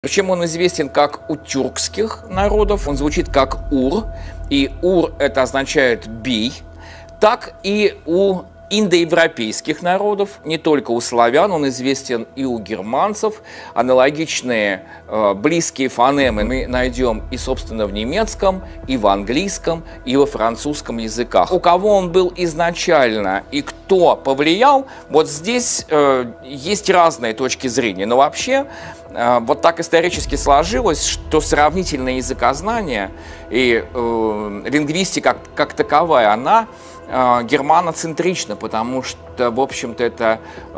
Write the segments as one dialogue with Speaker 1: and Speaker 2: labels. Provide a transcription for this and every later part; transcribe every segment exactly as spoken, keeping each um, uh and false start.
Speaker 1: Причем он известен как у тюркских народов, он звучит как «ур», и «ур» это означает «бей», так и у индоевропейских народов, не только у славян, он известен и у германцев. Аналогичные э, близкие фонемы мы найдем и, собственно, в немецком, и в английском, и во французском языках. У кого он был изначально и кто повлиял, вот здесь э, есть разные точки зрения. Но вообще, э, вот так исторически сложилось, что сравнительное языкознание и э, лингвистика как, как таковая, она германоцентрично, потому что, в общем-то, это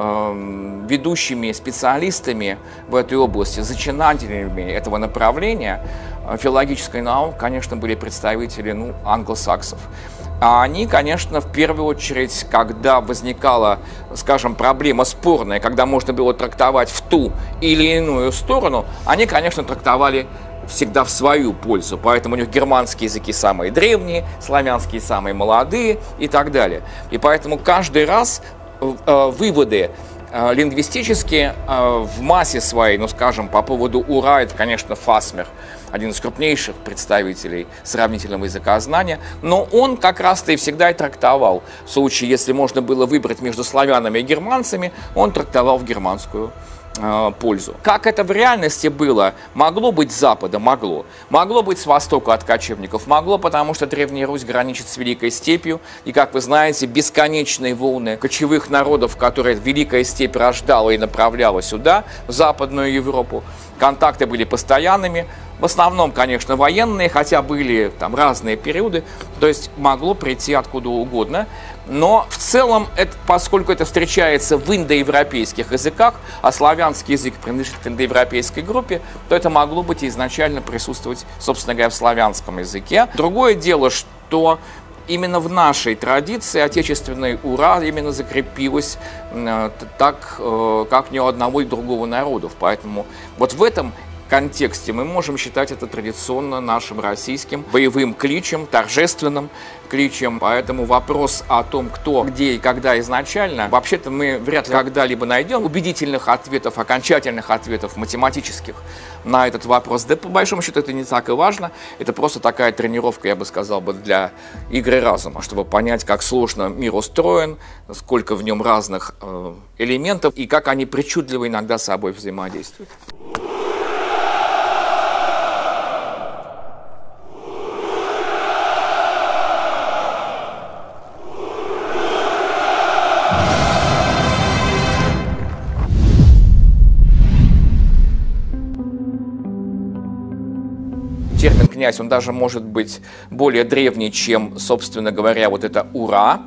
Speaker 1: э, ведущими специалистами в этой области, зачинателями этого направления э, филологической науки, конечно, были представители ну, англосаксов. А они, конечно, в первую очередь, когда возникала, скажем, проблема спорная, когда можно было трактовать в ту или иную сторону, они, конечно, трактовали всегда в свою пользу, поэтому у них германские языки самые древние, славянские самые молодые и так далее. И поэтому каждый раз э, выводы э, лингвистические э, в массе своей, ну скажем, по поводу «ура», это, конечно, Фасмер, один из крупнейших представителей сравнительного языкознания, но он как раз-то и всегда и трактовал. В случае, если можно было выбрать между славянами и германцами, он трактовал в германскую пользу. Как это в реальности было? Могло быть с запада? Могло. Могло быть с востока от кочевников? Могло, потому что Древняя Русь граничит с Великой Степью, и, как вы знаете, бесконечные волны кочевых народов, которые Великая Степь рождала и направляла сюда, в Западную Европу. Контакты были постоянными, в основном, конечно, военные, хотя были там разные периоды, то есть могло прийти откуда угодно. Но в целом, это, поскольку это встречается в индоевропейских языках, а славянский язык принадлежит к индоевропейской группе, то это могло быть изначально присутствовать, собственно говоря, в славянском языке. Другое дело, что именно в нашей традиции отечественной «ура» именно закрепилась э, так, э, как ни у одного и другого народов. Поэтому вот в этом контексте мы можем считать это традиционно нашим российским боевым кличем, торжественным кличем. Поэтому вопрос о том, кто, где и когда изначально, вообще-то мы вряд ли когда-либо найдем убедительных ответов, окончательных ответов математических на этот вопрос. Да по большому счету это не так и важно. Это просто такая тренировка, я бы сказал, бы, для игры разума, чтобы понять, как сложно мир устроен, сколько в нем разных э, элементов и как они причудливо иногда с собой взаимодействуют. Термин «князь», он даже может быть более древний, чем, собственно говоря, вот это «ура».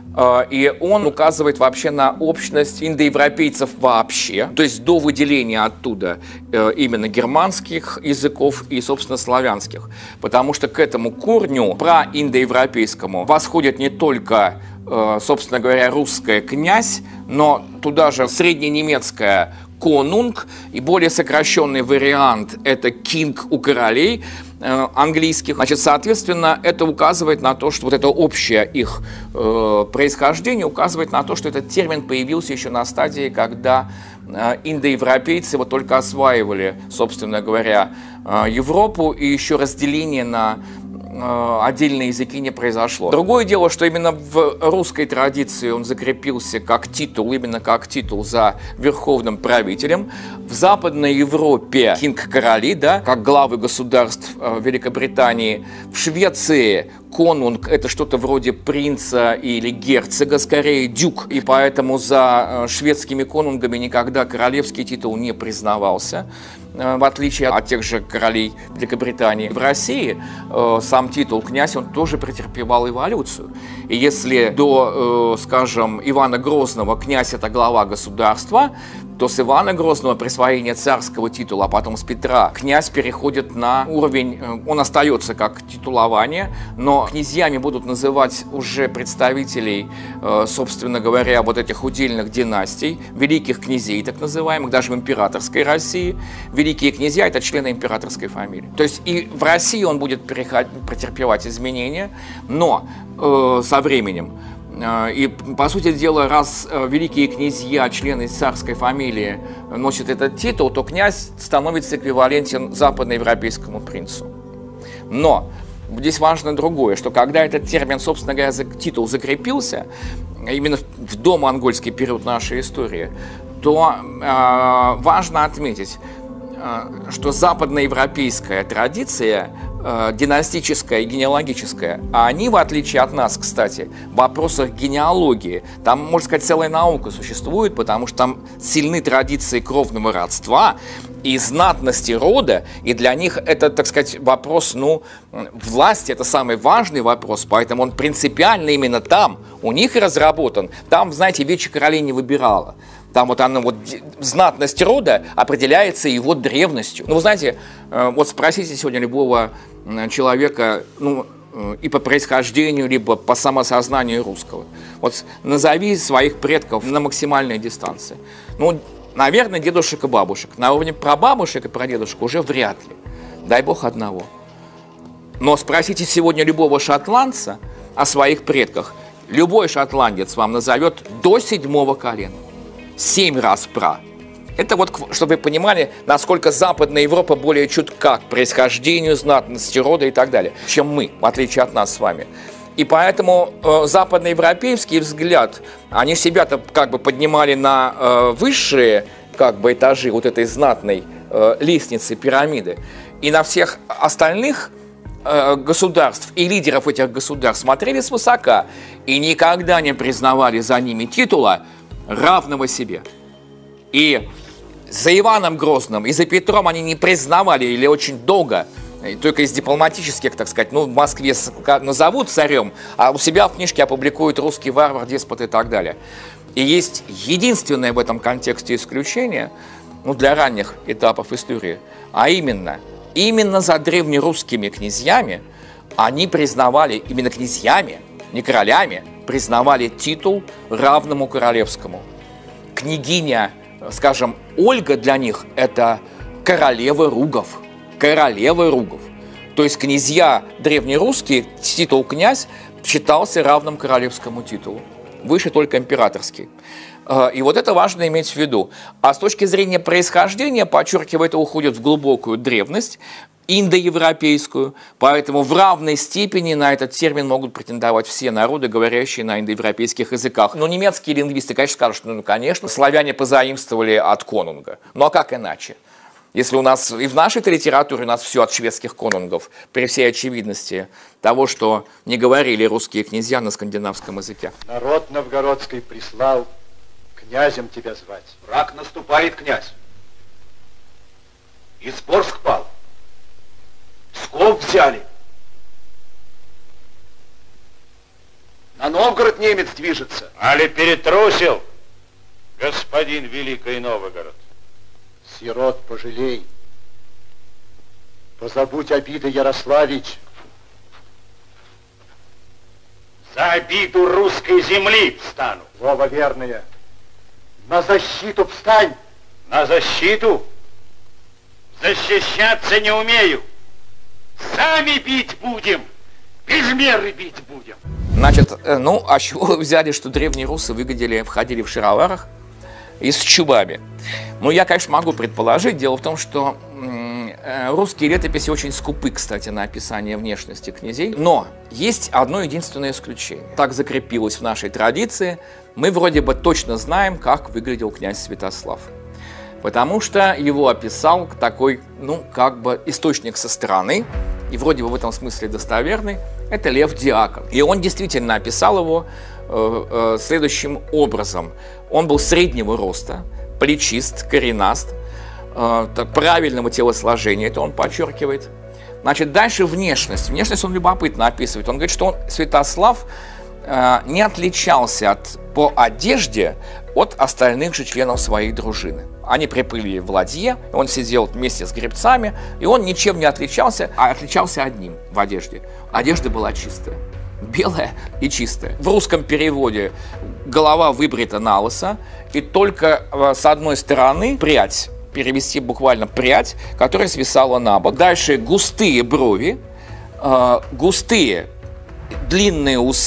Speaker 1: И он указывает вообще на общность индоевропейцев вообще, то есть до выделения оттуда именно германских языков и, собственно, славянских. Потому что к этому корню проиндоевропейскому восходит не только, собственно говоря, русское «князь», но туда же средненемецкое «конунг», и более сокращенный вариант – это «кинг» у королей э, английских. Значит, соответственно, это указывает на то, что вот это общее их э, происхождение указывает на то, что этот термин появился еще на стадии, когда э, индоевропейцы вот только осваивали, собственно говоря, э, Европу, и еще разделение на отдельные языки не произошло. Другое дело, что именно в русской традиции он закрепился как титул, именно как титул за верховным правителем. В Западной Европе кинг-короли, да, как главы государств Великобритании. В Швеции конунг – это что-то вроде принца или герцога, скорее дюк. И поэтому за шведскими конунгами никогда королевский титул не признавался, в отличие от тех же королей Великобритании. В России э, сам титул «князь», он тоже претерпевал эволюцию. И если до, э, скажем, Ивана Грозного князь – это глава государства, то с Ивана Грозного присвоение царского титула, а потом с Петра князь переходит на уровень, он остается как титулование, но князьями будут называть уже представителей, собственно говоря, вот этих удельных династий, великих князей, так называемых, даже в императорской России. Великие князья – это члены императорской фамилии. То есть и в России он будет претерпевать изменения, но э, со временем И, по сути дела, раз великие князья, члены царской фамилии, носят этот титул, то князь становится эквивалентен западноевропейскому принцу. Но здесь важно другое, что когда этот термин, собственно говоря, титул закрепился, именно в домонгольский период нашей истории, то э, важно отметить, э, что западноевропейская традиция, э, династическая и генеалогическая, а они, в отличие от нас, кстати, в вопросах генеалогии, там, можно сказать, целая наука существует, потому что там сильны традиции кровного родства и знатности рода, и для них это, так сказать, вопрос, ну, власти, это самый важный вопрос, поэтому он принципиально именно там, у них и разработан. Там, знаете, Вече королей не выбирала. Там вот она, вот знатность рода определяется его древностью. Ну, вы знаете, вот спросите сегодня любого человека, ну, и по происхождению, либо по самосознанию русского. Вот назови своих предков на максимальной дистанции. Ну, наверное, дедушек и бабушек. На уровне прабабушек и прадедушек уже вряд ли. Дай бог одного. Но спросите сегодня любого шотландца о своих предках. Любой шотландец вам назовет до седьмого колена. Семь раз пра. Это вот, чтобы вы понимали, насколько Западная Европа более чутка к происхождению, знатности рода и так далее, чем мы, в отличие от нас с вами. И поэтому э, западноевропейский взгляд, они себя-то как бы поднимали на э, высшие как бы этажи вот этой знатной э, лестницы, пирамиды. И на всех остальных э, государств и лидеров этих государств смотрели свысока и никогда не признавали за ними титула, равного себе. И за Иваном Грозным и за Петром они не признавали или очень долго, только из дипломатических, так сказать, ну, в Москве назовут царем, а у себя в книжке опубликуют русский варвар, деспот и так далее. И есть единственное в этом контексте исключение, ну, для ранних этапов истории, а именно, именно за древнерусскими князьями они признавали, именно князьями, не королями, признавали титул равному королевскому. Княгиня, скажем, Ольга для них – это королева Ругов. Королева Ругов. То есть князья древнерусские, титул князь считался равным королевскому титулу. Выше только императорский. И вот это важно иметь в виду. А с точки зрения происхождения, подчеркиваю, это уходит в глубокую древность, индоевропейскую, поэтому в равной степени на этот термин могут претендовать все народы, говорящие на индоевропейских языках. Но немецкие лингвисты, конечно, скажут, что, ну, конечно, славяне позаимствовали от конунга. Ну, а как иначе? Если у нас и в нашей литературе у нас все от шведских конунгов, при всей очевидности того, что не говорили русские князья на скандинавском языке.
Speaker 2: Народ новгородский прислал князем тебя звать.
Speaker 3: Враг наступает, князь. Изборск пал. Псков взяли. На Новгород немец движется.
Speaker 4: Али перетрусил, господин Великий Новгород?
Speaker 2: Сирот пожалей. Позабудь обиды, Ярославич.
Speaker 4: За обиду русской земли встану.
Speaker 2: Слово верное. На защиту встань.
Speaker 4: На защиту? Защищаться не умею. Сами бить будем. Без меры бить будем.
Speaker 1: Значит, ну, а чего вы взяли, что древние русы выглядели, входили в шароварах и с чубами? Ну, я, конечно, могу предположить. Дело в том, что русские летописи очень скупы, кстати, на описание внешности князей. Но есть одно единственное исключение. Так закрепилось в нашей традиции. Мы вроде бы точно знаем, как выглядел князь Святослав. Потому что его описал такой, ну, как бы источник со стороны, и вроде бы в этом смысле достоверный, это Лев Диакон. И он действительно описал его э, э, следующим образом. Он был среднего роста, плечист, коренаст, э, правильного телосложения, это он подчеркивает. Значит, дальше внешность. Внешность он любопытно описывает. Он говорит, что он, Святослав, э, не отличался от, по одежде от остальных же членов своей дружины. Они приплыли в ладье, он сидел вместе с гребцами, и он ничем не отличался, а отличался одним в одежде. Одежда была чистая, белая и чистая. В русском переводе голова выбрита на лысо, и только с одной стороны прядь, перевести буквально прядь, которая свисала на бок. Дальше густые брови, густые длинные усы,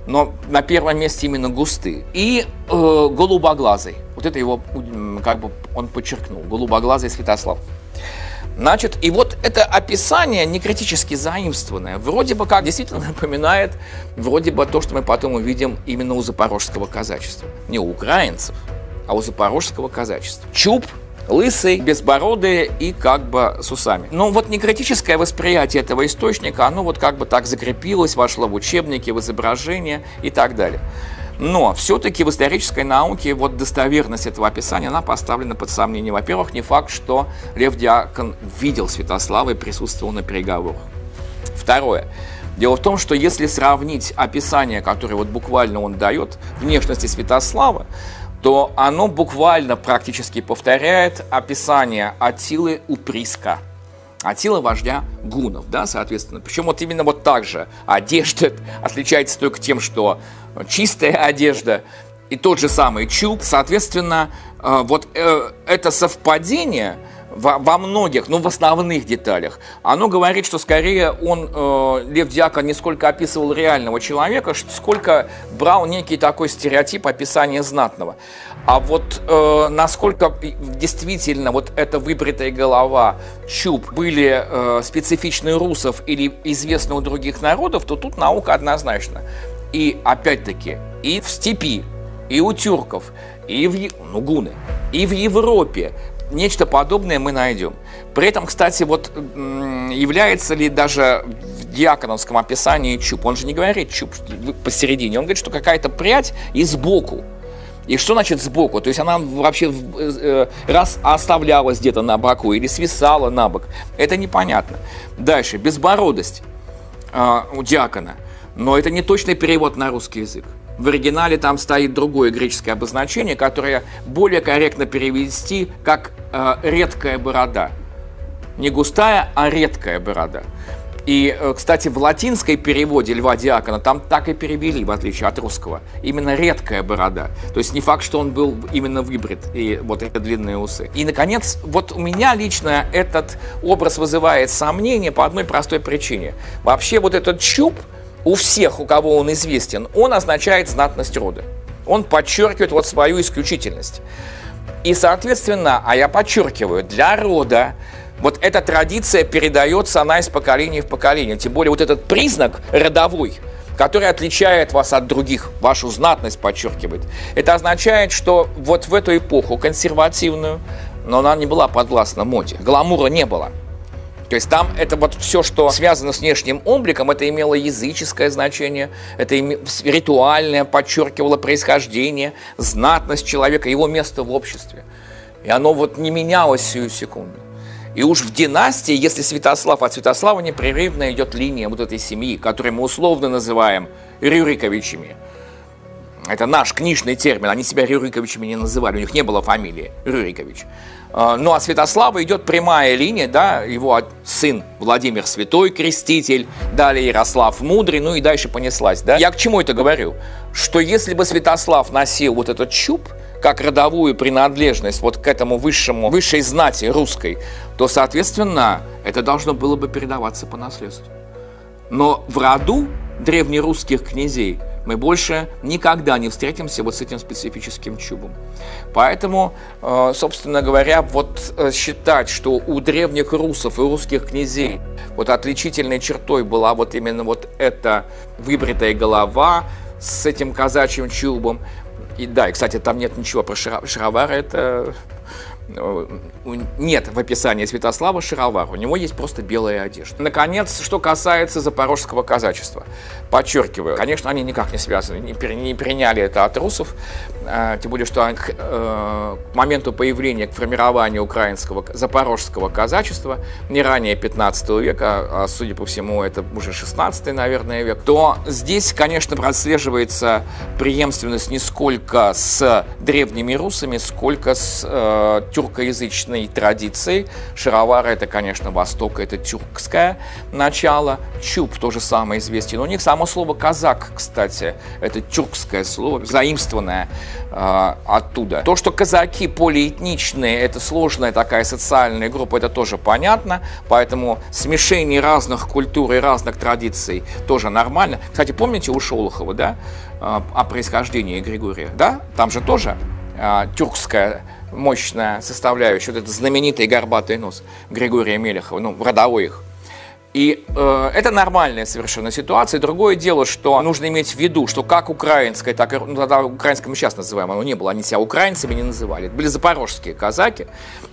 Speaker 1: но на первом месте именно густы. И э, голубоглазый. Вот это его, как бы, он подчеркнул. Голубоглазый Святослав. Значит, и вот это описание не критически заимствованное, вроде бы как действительно напоминает, вроде бы то, что мы потом увидим именно у запорожского казачества. Не у украинцев, а у запорожского казачества. Чуб, лысый, безбородый и как бы с усами. Но вот некритическое восприятие этого источника, оно вот как бы так закрепилось, вошло в учебники, в изображения и так далее. Но все-таки в исторической науке вот достоверность этого описания, она поставлена под сомнение. Во-первых, не факт, что Лев Диакон видел Святослава и присутствовал на переговорах. Второе. Дело в том, что если сравнить описание, которое вот буквально он дает, внешности Святослава, то оно буквально практически повторяет описание Аттилы у Приска. Аттила вождя гуннов, да, соответственно. Причем вот именно вот так же одежда отличается только тем, что чистая одежда и тот же самый чуб. Соответственно, вот это совпадение во многих, ну в основных деталях, оно говорит, что скорее он, Лев Диакон, не сколько описывал реального человека, сколько брал некий такой стереотип описания знатного. А вот э, насколько действительно вот эта выбритая голова, чуб были э, специфичны у русов или известны у других народов, то тут наука однозначна. И опять-таки и в степи, и у тюрков, и в, ну, гуны, и в Европе нечто подобное мы найдем. При этом, кстати, вот является ли даже в диаконовском описании чуб, он же не говорит чуб посередине, он говорит, что какая-то прядь и сбоку. И что значит сбоку? То есть она вообще раз оставлялась где-то на боку или свисала на бок. Это непонятно. Дальше. Безбородость э, у диакона. Но это не точный перевод на русский язык. В оригинале там стоит другое греческое обозначение, которое более корректно перевести как э, редкая борода. Не густая, а редкая борода. И, кстати, в латинской переводе Льва Диакона там так и перевели, в отличие от русского. Именно редкая борода. То есть не факт, что он был именно выбрит, и вот эти длинные усы. И, наконец, вот у меня лично этот образ вызывает сомнения по одной простой причине. Вообще вот этот чуб у всех, у кого он известен, он означает знатность рода. Он подчеркивает вот свою исключительность. И, соответственно, а я подчеркиваю, для рода вот эта традиция передается, она из поколения в поколение. Тем более вот этот признак родовой, который отличает вас от других, вашу знатность подчеркивает. Это означает, что вот в эту эпоху консервативную, но она не была подвластна моде, гламура не было. То есть там это вот все, что связано с внешним обликом, это имело языческое значение, это ритуальное, подчеркивало происхождение, знатность человека, его место в обществе. И оно вот не менялось сию секунду. И уж в династии, если Святослав, от Святослава непрерывно идет линия вот этой семьи, которую мы условно называем Рюриковичами. Это наш книжный термин, они себя Рюриковичами не называли, у них не было фамилии Рюрикович. Ну а Святослава идет прямая линия, да, его сын Владимир Святой, креститель, далее Ярослав Мудрый, ну и дальше понеслась, да. Я к чему это говорю? Что если бы Святослав носил вот этот чуб, как родовую принадлежность вот к этому высшему, высшей знати русской, то, соответственно, это должно было бы передаваться по наследству. Но в роду древнерусских князей мы больше никогда не встретимся вот с этим специфическим чубом. Поэтому, собственно говоря, вот считать, что у древних русов и русских князей вот отличительной чертой была вот именно вот эта выбритая голова с этим казачьим чубом. И да, и, кстати, там нет ничего про шаровары, это нет в описании Святослава шаровар, у него есть просто белая одежда. Наконец, что касается запорожского казачества. Подчеркиваю, конечно, они никак не связаны, не, не приняли это от русов, э, тем более, что к, э, к моменту появления, к формированию украинского запорожского казачества, не ранее пятнадцатого века, а, судя по всему, это уже шестнадцатый, наверное, век, то здесь, конечно, прослеживается преемственность не сколько с древними русами, сколько с э, тюркоязычной традиции. Шаровары — это, конечно, Восток, это тюркское начало. Чуб тоже самое известен. У них само слово «казак», кстати, это тюркское слово, заимствованное э, оттуда. То, что казаки полиэтничные, это сложная такая социальная группа, это тоже понятно. Поэтому смешение разных культур и разных традиций тоже нормально. Кстати, помните у Шолохова, да, э, о происхождении Григория? Да? Там же тоже э, тюркская мощная составляющая, вот этот знаменитый горбатый нос Григория Мелехова, ну, родовой их. И э, это нормальная совершенно ситуация. Другое дело, что нужно иметь в виду, что как украинское, так и, ну, тогда украинское мы сейчас называем, оно не было, они себя украинцами не называли. Это были запорожские казаки,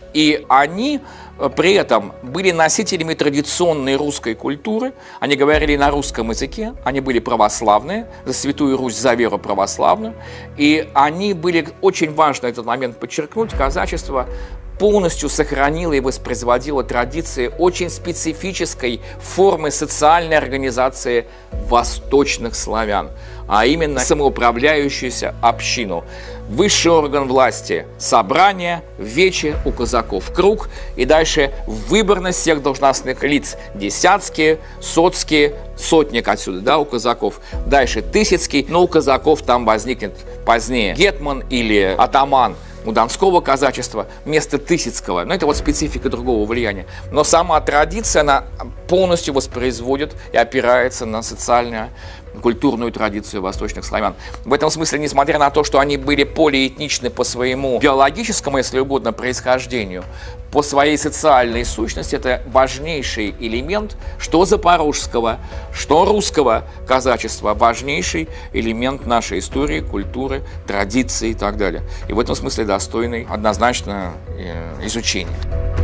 Speaker 1: и они при этом были носителями традиционной русской культуры, они говорили на русском языке, они были православные, за Святую Русь, за веру православную, и они были, очень важно этот момент подчеркнуть, казачество полностью сохранило и воспроизводило традиции очень специфической формы социальной организации восточных славян, а именно самоуправляющуюся общину. Высший орган власти – собрание, вече, у казаков круг, и дальше выборность всех должностных лиц – десятские, соцкие, сотник отсюда, да, у казаков. Дальше тысяцкий, но у казаков там возникнет позднее гетман или атаман. У донского казачества вместо тысяцкого. Но это вот специфика другого влияния. Но сама традиция, она полностью воспроизводит и опирается на социальную, культурную традицию восточных славян. В этом смысле, несмотря на то, что они были полиэтничны по своему биологическому, если угодно, происхождению, по своей социальной сущности, это важнейший элемент, что запорожского, что русского казачества, важнейший элемент нашей истории, культуры, традиции и так далее. И в этом смысле достойный однозначно изучения.